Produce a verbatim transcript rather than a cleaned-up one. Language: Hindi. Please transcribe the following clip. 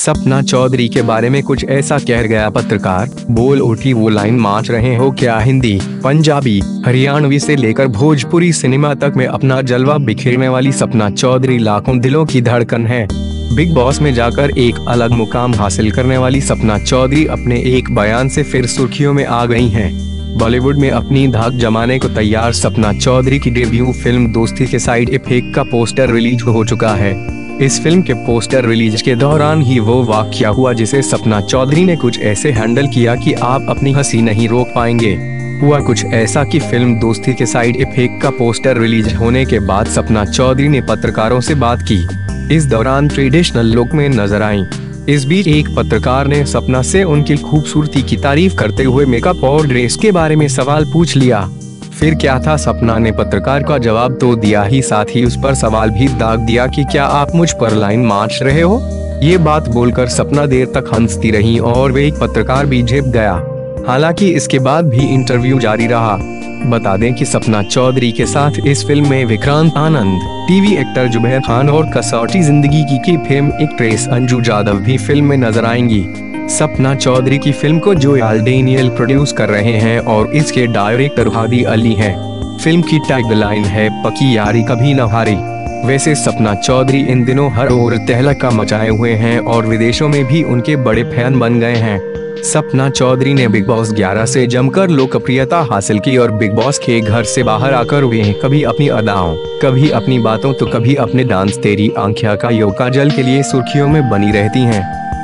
सपना चौधरी के बारे में कुछ ऐसा कह गया पत्रकार, बोल उठी वो लाइन, माच रहे हो क्या। हिंदी, पंजाबी, हरियाणवी से लेकर भोजपुरी सिनेमा तक में अपना जलवा बिखेरने वाली सपना चौधरी लाखों दिलों की धड़कन है। बिग बॉस में जाकर एक अलग मुकाम हासिल करने वाली सपना चौधरी अपने एक बयान से फिर सुर्खियों में आ गई हैं। बॉलीवुड में अपनी धाक जमाने को तैयार सपना चौधरी की debut film Dosti Ke side effect का पोस्टर रिलीज हो चुका है। इस फिल्म के पोस्टर रिलीज के दौरान ही वो वाकया हुआ जिसे सपना चौधरी ने कुछ ऐसे हैंडल किया कि आप अपनी हंसी नहीं रोक पाएंगे। हुआ कुछ ऐसा कि film Dosti Ke side effect का पोस्टर रिलीज होने के बाद सपना चौधरी ने पत्रकारों से बात की। इस दौरान ट्रेडिशनल लुक में नजर आईं। इस बीच एक पत्रकार ने सपना से उनकी खूबसूरती की तारीफ करते हुए मेकअप और ड्रेस के बारे में सवाल पूछ लिया। फिर क्या था, सपना ने पत्रकार का जवाब तो दिया ही साथ ही उस पर सवाल भी दाग दिया कि क्या आप मुझ पर लाइन माच रहे हो। ये बात बोलकर सपना देर तक हंसती रही और वे एक पत्रकार भी झेप गया। हालांकि इसके बाद भी इंटरव्यू जारी रहा। बता दें कि सपना चौधरी के साथ इस फिल्म में विक्रांत आनंद, टीवी एक्टर जुबैर खान और कसौटी जिंदगी की, की फिल्म एक्ट्रेस अंजू जादव भी फिल्म में नजर आएंगी। सपना चौधरी की फिल्म को जोयाल डेनियल प्रोड्यूस कर रहे हैं और इसके डायरेक्टर हादी अली हैं। फिल्म की टैगलाइन है, पकी यारी कभी न हारी। वैसे सपना चौधरी इन दिनों हर ओर तहलका मचाए हुए हैं और विदेशों में भी उनके बड़े फैन बन गए हैं। सपना चौधरी ने बिग बॉस ग्यारह से जमकर लोकप्रियता हासिल की और बिग बॉस के घर से बाहर आकर वे कभी अपनी अदाओं, कभी अपनी बातों तो कभी अपने डांस तेरी आंखिया का यो काजल के लिए सुर्खियों में बनी रहती हैं।